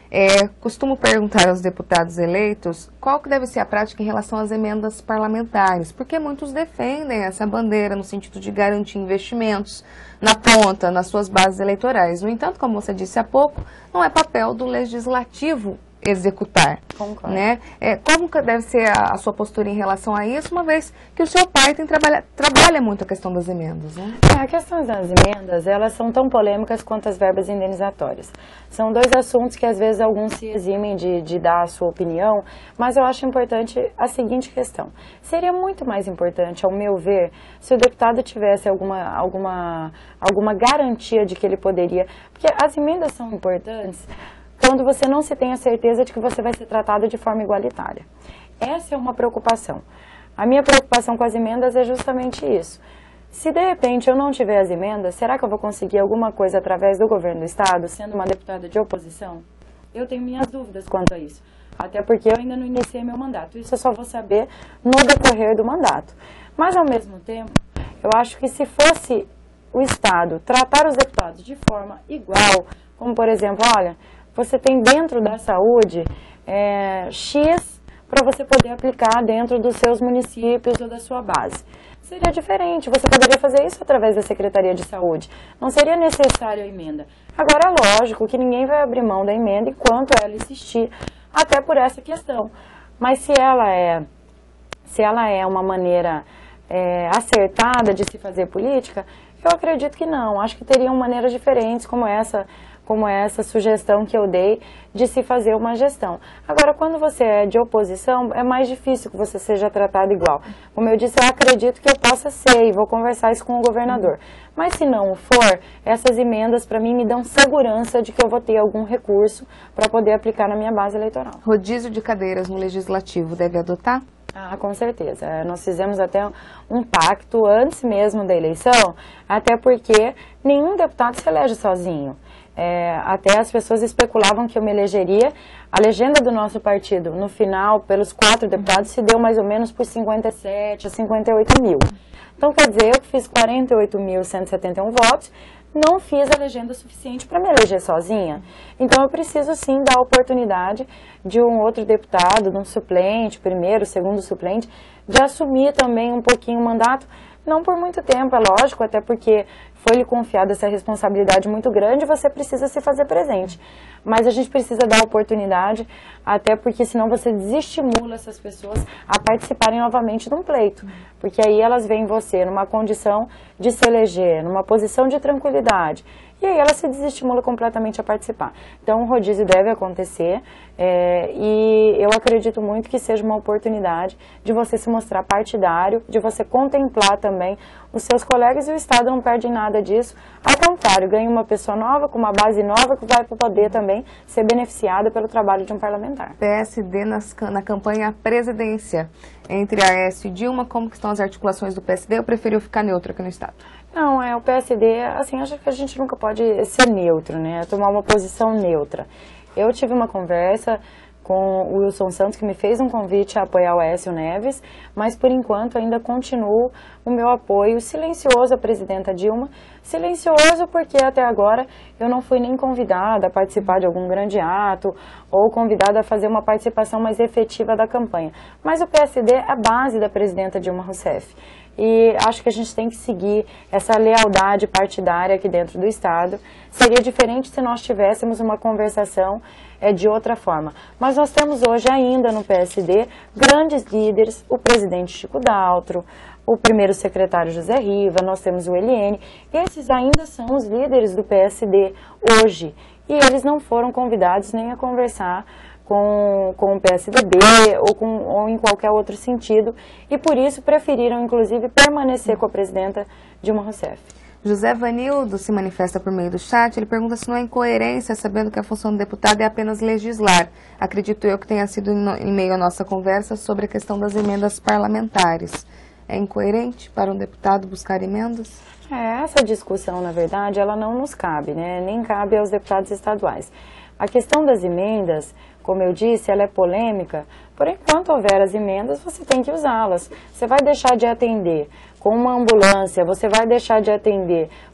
Costumo perguntar aos deputados eleitos qual que deve ser a prática em relação às emendas parlamentares, porque muitos defendem essa bandeira no sentido de garantir investimentos na ponta, nas suas bases eleitorais. No entanto, como você disse há pouco, não é papel do legislativo executar, né? Como que deve ser a sua postura em relação a isso, uma vez que o seu pai trabalha muito a questão das emendas, né? A questão das emendas, elas são tão polêmicas quanto as verbas indenizatórias. São dois assuntos que às vezes alguns se eximem de dar a sua opinião, mas eu acho importante a seguinte questão. Seria muito mais importante, ao meu ver, se o deputado tivesse alguma garantia de que ele poderia, porque as emendas são importantes quando você não se tem a certeza de que você vai ser tratado de forma igualitária. Essa é uma preocupação. A minha preocupação com as emendas é justamente isso. Se de repente eu não tiver as emendas, será que eu vou conseguir alguma coisa através do governo do estado, sendo uma deputada de oposição? Eu tenho minhas dúvidas quanto a isso. Até porque eu ainda não iniciei meu mandato. Isso eu só vou saber no decorrer do mandato. Mas ao mesmo tempo, eu acho que se fosse o estado tratar os deputados de forma igual, como por exemplo, olha, você tem dentro da saúde X para você poder aplicar dentro dos seus municípios ou da sua base. Seria diferente, você poderia fazer isso através da Secretaria de Saúde. Não seria necessário a emenda. Agora, lógico que ninguém vai abrir mão da emenda enquanto ela existir, até por essa questão. Mas se ela é uma maneira acertada de se fazer política, eu acredito que não. Acho que teriam maneiras diferentes como essa sugestão que eu dei de se fazer uma gestão. Agora, quando você é de oposição, é mais difícil que você seja tratado igual. Como eu disse, eu acredito que eu possa ser e vou conversar isso com o governador. Mas se não for, essas emendas para mim me dão segurança de que eu vou ter algum recurso para poder aplicar na minha base eleitoral. Rodízio de cadeiras no Legislativo deve adotar? Com certeza. Nós fizemos até um pacto antes mesmo da eleição, até porque nenhum deputado se elege sozinho. Até as pessoas especulavam que eu me elegeria. A legenda do nosso partido, no final, pelos 4 deputados, se deu mais ou menos por 57 a 58 mil. Então, quer dizer, eu que fiz 48.171 votos, não fiz a legenda suficiente para me eleger sozinha. Então, eu preciso sim dar a oportunidade de um outro deputado, de um suplente, primeiro, segundo suplente, de assumir também um pouquinho o mandato. Não por muito tempo, é lógico, até porque foi-lhe confiada essa responsabilidade muito grande, você precisa se fazer presente. Mas a gente precisa dar oportunidade, até porque senão você desestimula essas pessoas a participarem novamente de um pleito. Porque aí elas veem você numa condição de se eleger, numa posição de tranquilidade. E aí ela se desestimula completamente a participar. Então o rodízio deve acontecer e eu acredito muito que seja uma oportunidade de você se mostrar partidário, de você contemplar também os seus colegas, e o Estado não perde nada disso. Ao contrário, ganha uma pessoa nova, com uma base nova, que vai poder também ser beneficiada pelo trabalho de um parlamentar. PSD na campanha à presidência. Entre Aécio e Dilma, como que estão as articulações do PSD? Eu preferi ficar neutro aqui no Estado. Não, o PSD, assim, acho que a gente nunca pode ser neutro, né? Tomar uma posição neutra. Eu tive uma conversa com o Wilson Santos, que me fez um convite a apoiar o Aécio Neves, mas por enquanto ainda continuo o meu apoio silencioso à presidenta Dilma. Silencioso porque até agora eu não fui nem convidada a participar de algum grande ato ou convidada a fazer uma participação mais efetiva da campanha. Mas o PSD é a base da presidenta Dilma Rousseff. E acho que a gente tem que seguir essa lealdade partidária aqui dentro do Estado. Seria diferente se nós tivéssemos uma conversação de outra forma. Mas nós temos hoje ainda no PSD grandes líderes, o presidente Chico Daltro, o primeiro secretário José Riva, nós temos o Eliene. Esses ainda são os líderes do PSD hoje. E eles não foram convidados nem a conversar com o PSDB ou em qualquer outro sentido, e por isso preferiram, inclusive, permanecer com a presidenta Dilma Rousseff. José Vanildo se manifesta por meio do chat, ele pergunta se não há incoerência, sabendo que a função do deputado é apenas legislar. Acredito eu que tenha sido em meio à nossa conversa sobre a questão das emendas parlamentares. É incoerente para um deputado buscar emendas? Essa discussão, na verdade, ela não nos cabe, né? Nem cabe aos deputados estaduais. A questão das emendas, como eu disse, ela é polêmica, porém, enquanto houver as emendas, você tem que usá-las. Você vai deixar de atender com uma ambulância, você vai deixar de atender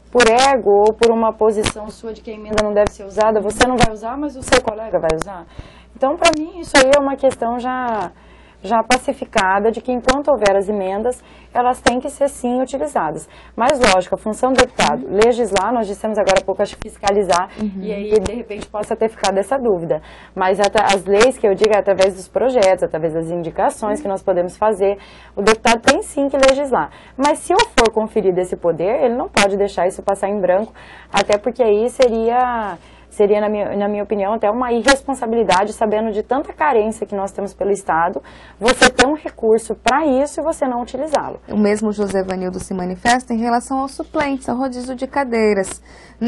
por ego ou por uma posição sua de que a emenda não deve ser usada, você não vai usar, mas o seu colega vai usar. Então, para mim, isso aí é uma questão já pacificada de que enquanto houver as emendas, elas têm que ser sim utilizadas. Mas lógico, a função do deputado, legislar, nós dissemos agora há pouco, acho que fiscalizar, e aí de repente possa ter ficado essa dúvida. Mas as leis que eu digo é através dos projetos, através das indicações que nós podemos fazer, o deputado tem sim que legislar. Mas se eu for conferido esse poder, ele não pode deixar isso passar em branco, até porque aí seria, na minha opinião, até uma irresponsabilidade, sabendo de tanta carência que nós temos pelo Estado, você ter um recurso para isso e você não utilizá-lo. O mesmo José Vanildo se manifesta em relação aos suplentes, ao rodízio de cadeiras.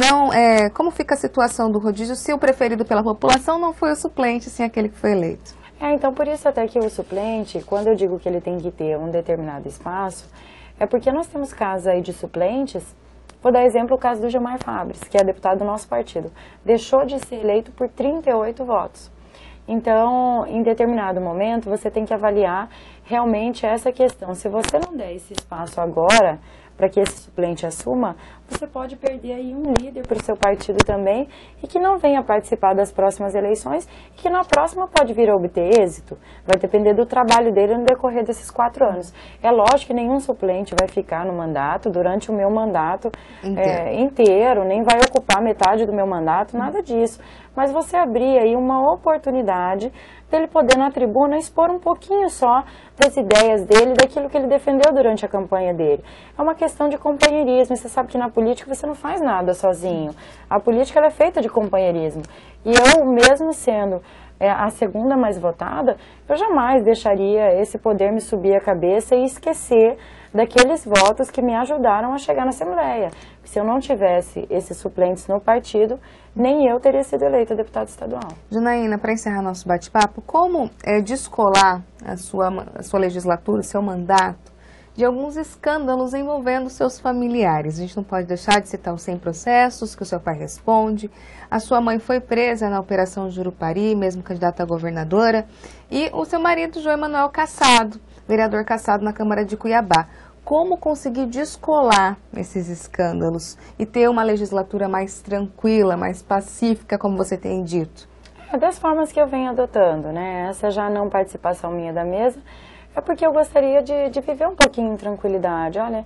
Como fica a situação do rodízio se o preferido pela população não foi o suplente, sim aquele que foi eleito? Então por isso até que o suplente, quando eu digo que ele tem que ter um determinado espaço, é porque nós temos casos aí de suplentes. Vou dar exemplo o caso do Gilmar Fabris, que é deputado do nosso partido. Deixou de ser eleito por 38 votos. Então, em determinado momento, você tem que avaliar realmente essa questão. Se você não der esse espaço agora, para que esse suplente assuma, você pode perder aí um líder para o seu partido também e que não venha participar das próximas eleições e que na próxima pode vir a obter êxito. Vai depender do trabalho dele no decorrer desses 4 anos. É lógico que nenhum suplente vai ficar no mandato durante o meu mandato inteiro, nem vai ocupar metade do meu mandato, nada disso. Mas você abrir aí uma oportunidade dele poder na tribuna expor um pouquinho só das ideias dele, daquilo que ele defendeu durante a campanha dele. É uma questão de companheirismo, você sabe que na política você não faz nada sozinho. A política ela é feita de companheirismo. E eu, mesmo sendo a segunda mais votada, eu jamais deixaria esse poder me subir a cabeça e esquecer daqueles votos que me ajudaram a chegar na Assembleia. Se eu não tivesse esses suplentes no partido, nem eu teria sido eleita deputada estadual. Janaína, para encerrar nosso bate-papo, como descolar a sua legislatura, o seu mandato, de alguns escândalos envolvendo seus familiares? A gente não pode deixar de citar os 100 processos que o seu pai responde. A sua mãe foi presa na Operação Jurupari, mesmo candidata a governadora. E o seu marido, João Emanuel Cassado, vereador Cassado na Câmara de Cuiabá. Como conseguir descolar esses escândalos e ter uma legislatura mais tranquila, mais pacífica, como você tem dito? Das formas que eu venho adotando, né? Essa já não participação minha da mesa, é porque eu gostaria de viver um pouquinho em tranquilidade. Olha,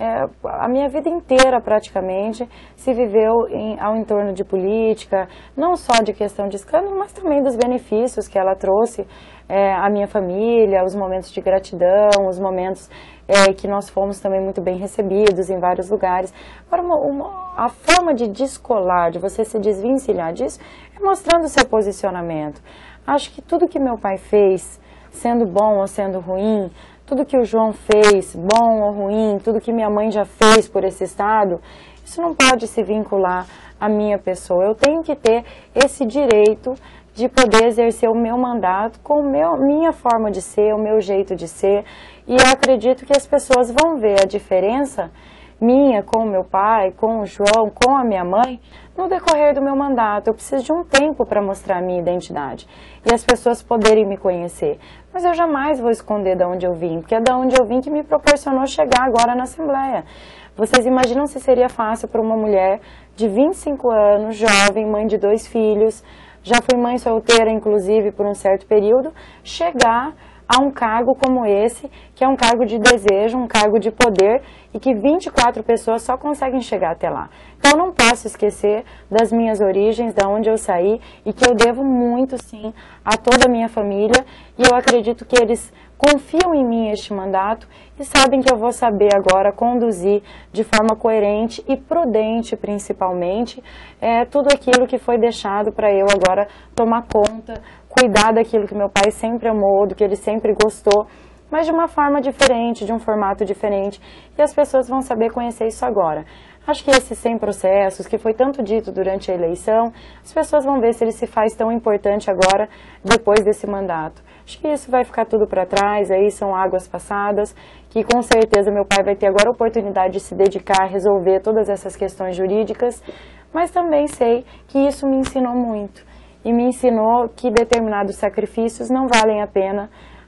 a minha vida inteira praticamente se viveu ao entorno de política, não só de questão de escândalo, mas também dos benefícios que ela trouxe à minha família, os momentos de gratidão, os momentos que nós fomos também muito bem recebidos em vários lugares. Agora, a forma de descolar, de você se desvencilhar disso, é mostrando o seu posicionamento. Acho que tudo que meu pai fez, sendo bom ou sendo ruim, tudo que o João fez, bom ou ruim, tudo que minha mãe já fez por esse estado, isso não pode se vincular à minha pessoa. Eu tenho que ter esse direito de poder exercer o meu mandato com minha forma de ser, o meu jeito de ser. E eu acredito que as pessoas vão ver a diferença minha com o meu pai, com o João, com a minha mãe, no decorrer do meu mandato. Eu preciso de um tempo para mostrar a minha identidade e as pessoas poderem me conhecer. Mas eu jamais vou esconder de onde eu vim, porque é de onde eu vim que me proporcionou chegar agora na Assembleia. Vocês imaginam se seria fácil para uma mulher de 25 anos, jovem, mãe de 2 filhos, já fui mãe solteira, inclusive, por um certo período, chegar a um cargo como esse, que é um cargo de desejo, um cargo de poder, e que 24 pessoas só conseguem chegar até lá. Então, eu não posso esquecer das minhas origens, de onde eu saí, e que eu devo muito, sim, a toda a minha família, e eu acredito que eles confiam em mim este mandato e sabem que eu vou saber agora conduzir de forma coerente e prudente, principalmente, tudo aquilo que foi deixado para eu agora tomar conta, cuidar daquilo que meu pai sempre amou, do que ele sempre gostou, mas de uma forma diferente, de um formato diferente, e as pessoas vão saber conhecer isso agora. Acho que esses 100 processos, que foi tanto dito durante a eleição, as pessoas vão ver se ele se faz tão importante agora, depois desse mandato. Acho que isso vai ficar tudo para trás, aí são águas passadas, que com certeza meu pai vai ter agora a oportunidade de se dedicar a resolver todas essas questões jurídicas, mas também sei que isso me ensinou muito, e me ensinou que determinados sacrifícios não valem a pena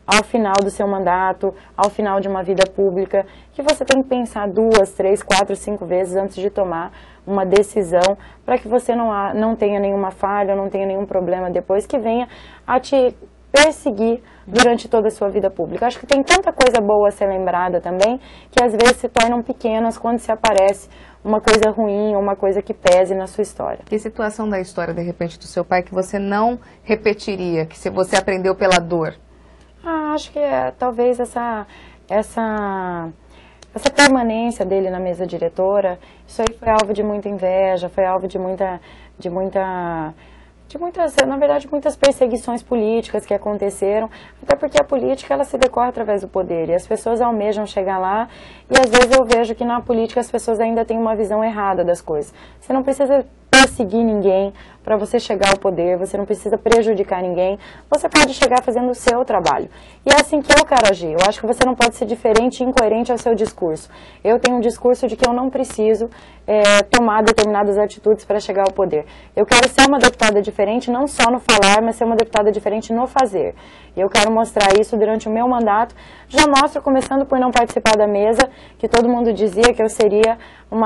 ao final do seu mandato, ao final de uma vida pública, que você tem que pensar 2, 3, 4, 5 vezes antes de tomar uma decisão, para que você não tenha nenhuma falha, não tenha nenhum problema depois que venha a te perseguir durante toda a sua vida pública. Acho que tem tanta coisa boa a ser lembrada também, que às vezes se tornam pequenas quando se aparece uma coisa ruim, uma coisa que pese na sua história. Que situação da história, de repente, do seu pai que você não repetiria, que você aprendeu pela dor? Acho que talvez essa permanência dele na mesa diretora, isso aí foi alvo de muita inveja, foi alvo de muitas, na verdade, muitas perseguições políticas que aconteceram, até porque a política ela se decorre através do poder, e as pessoas almejam chegar lá, e às vezes eu vejo que na política as pessoas ainda têm uma visão errada das coisas. Você não precisa perseguir ninguém para você chegar ao poder, você não precisa prejudicar ninguém, você pode chegar fazendo o seu trabalho. E é assim que eu quero agir. Eu acho que você não pode ser diferente e incoerente ao seu discurso. Eu tenho um discurso de que eu não preciso tomar determinadas atitudes para chegar ao poder. Eu quero ser uma deputada diferente, não só no falar, mas ser uma deputada diferente no fazer. E eu quero mostrar isso durante o meu mandato. Já mostro, começando por não participar da mesa, que todo mundo dizia que eu seria uma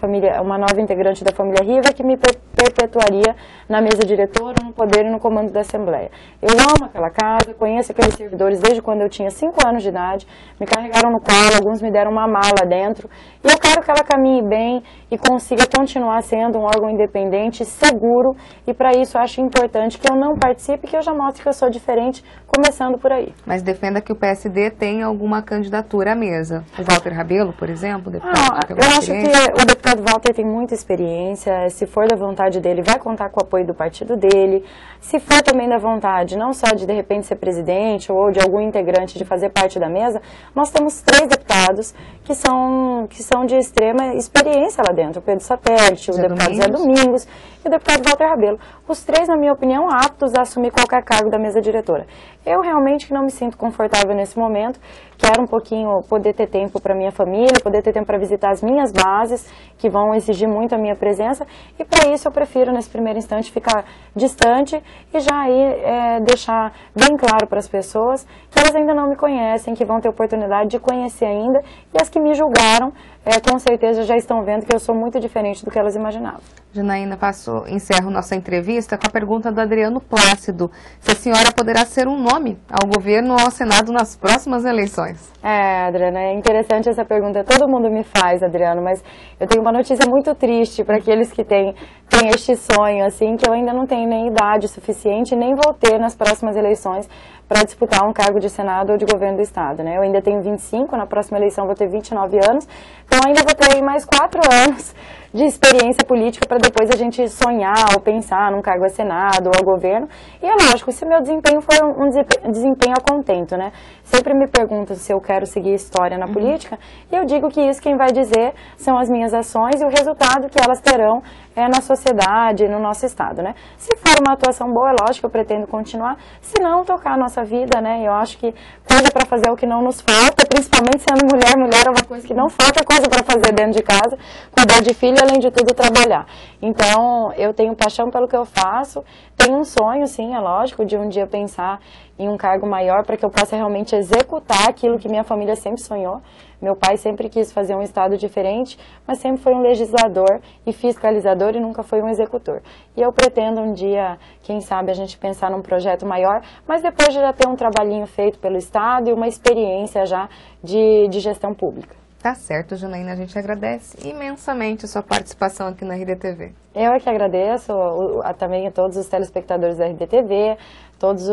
nova integrante da família Riva, que me perpetuaria na mesa diretora, no poder e no comando da Assembleia. Eu amo aquela casa, conheço aqueles servidores desde quando eu tinha 5 anos de idade, me carregaram no colo, alguns me deram uma mala dentro, e eu quero que ela caminhe bem e consiga continuar sendo um órgão independente, seguro, e para isso eu acho importante que eu não participe, que eu já mostre que eu sou diferente, começando por aí. Mas defenda que o PSD tem alguma candidatura à mesa. O Walter Rabelo, por exemplo, deputado, eu acho que o deputado Walter tem muita experiência, se for da vontade dele, vai contar com o apoio do partido dele, se for também da vontade, não só de repente ser presidente ou de algum integrante de fazer parte da mesa, nós temos 3 deputados que são de extrema experiência lá dentro, o Pedro Satélite, o deputado Zé Domingos e o deputado Walter Rabelo. Os 3, na minha opinião, aptos a assumir qualquer cargo da mesa diretora. Eu realmente não me sinto confortável nesse momento, quero um pouquinho poder ter tempo para minha família, poder ter tempo para visitar as minhas bases, que vão exigir muito a minha presença, e para isso eu prefiro, nesse primeiro instante, ficar distante e já aí deixar bem claro para as pessoas que elas ainda não me conhecem, que vão ter oportunidade de conhecer ainda, e as que me julgaram, com certeza já estão vendo que eu sou muito diferente do que elas imaginavam. Janaína, encerro nossa entrevista com a pergunta do Adriano Plácido. Se a senhora poderá ser um nome ao governo ou ao Senado nas próximas eleições? Adriana, é interessante essa pergunta. Todo mundo me faz, Adriano, mas eu tenho uma notícia muito triste para aqueles que têm este sonho, assim, que eu ainda não tenho nem idade suficiente, nem vou ter nas próximas eleições para disputar um cargo de Senado ou de governo do Estado, né? Eu ainda tenho 25, na próxima eleição vou ter 29 anos, então ainda vou ter aí mais 4 anos de experiência política para depois a gente sonhar ou pensar num cargo a Senado ou ao governo. E é lógico, se meu desempenho for um desempenho a contento, né? Sempre me perguntam se eu quero seguir história na política, e eu digo que isso quem vai dizer são as minhas ações e o resultado que elas terão na sociedade, no nosso Estado, né? Se for uma atuação boa, é lógico que eu pretendo continuar, se não, tocar a nossa vida, né? Eu acho que coisa para fazer é o que não nos falta, principalmente sendo mulher é uma coisa que não falta coisa para fazer dentro de casa, cuidar de filho, além de tudo trabalhar. Então, eu tenho paixão pelo que eu faço, tenho um sonho, sim, é lógico, de um dia pensar em um cargo maior para que eu possa realmente executar aquilo que minha família sempre sonhou. Meu pai sempre quis fazer um Estado diferente, mas sempre foi um legislador e fiscalizador e nunca foi um executor. E eu pretendo um dia, quem sabe, a gente pensar num projeto maior, mas depois de já ter um trabalhinho feito pelo Estado e uma experiência já de gestão pública. Tá certo, Janaína, a gente agradece imensamente a sua participação aqui na RDTV. Eu é que agradeço também a todos os telespectadores da RDTV, todas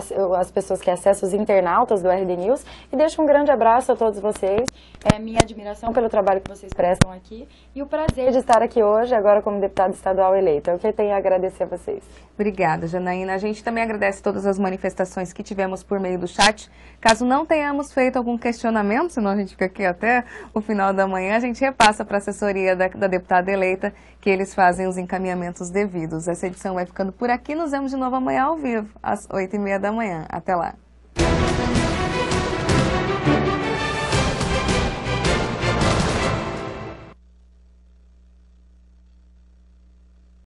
as pessoas que acessam, os internautas do RD News, e deixo um grande abraço a todos vocês, minha admiração pelo trabalho que vocês prestam aqui e o prazer de estar aqui hoje, agora como deputada estadual eleita. É o que eu tenho a agradecer a vocês. Obrigada, Janaína. A gente também agradece todas as manifestações que tivemos por meio do chat. Caso não tenhamos feito algum questionamento, senão a gente fica aqui até o final da manhã, a gente repassa para a assessoria da deputada eleita, que eles fazem os encaminhamentos devidos. Essa edição vai ficando por aqui. Nos vemos de novo amanhã ao vivo, às 8h30 da manhã. Até lá.